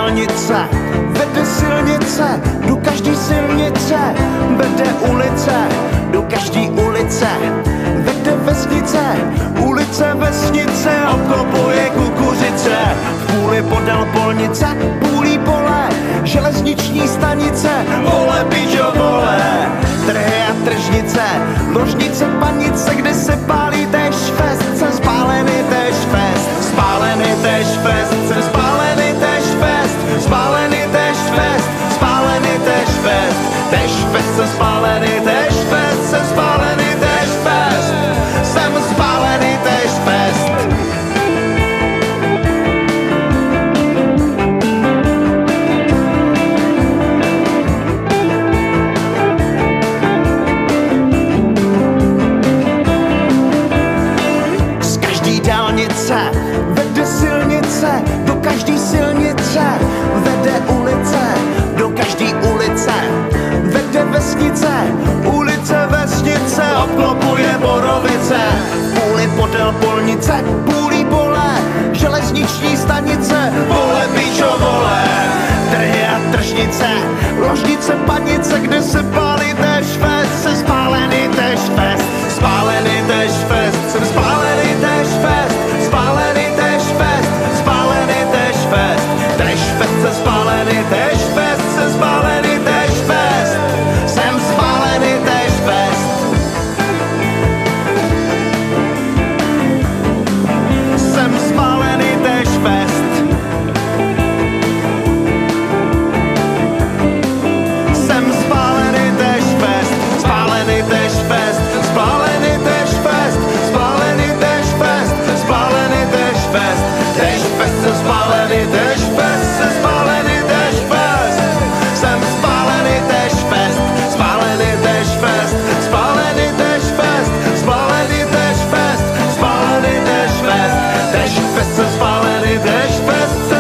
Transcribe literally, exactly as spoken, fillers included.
dálnice, vede silnice, do každý silnice, vede ulice, do každý ulice, vede vesnice, ulice, vesnice, obklopuje kukuřice, v půli podél polnice, půlí pole, železniční stanice, vole, pičo, vole, trhy a tržnice, ložnice, panice, kde se pálí též fest, jsem spálený též fest, spálený též fest, jsem spálený též fest, spálený též fest, spálený též fest, též fest, jsem spálený též fest, jsem spálený též fest, jsem spálený též fest. Vede silnice, do každý silnice, vede ulice, do každý ulice, vede vesnice, ulice, vesnice, obklopuje borovice, půli podél polnice, půlí pole, železniční stanice, vole, pičo, vole, trhy a tržnice, ložnice, panice, kde se pálí též fest, jsem spálený též fest, spálený též fest, jsem spálený též fest, spálený též fest, spálený též fest, též fest, jsem spálený též fest, jsem spálený též fest, jsem spálený též fest. Jsem spálený též fest. Jsem spálený též fest, spálený též fest, spálený též fest, spálený též fest, spálený též fest, též fest, jsem spálený též fest, jsem spálený též fest, jsem spálený též fest, spálený též fest, spálený též fest, spálený též fest, spálený též fest, též fest, jsem spálený též fest.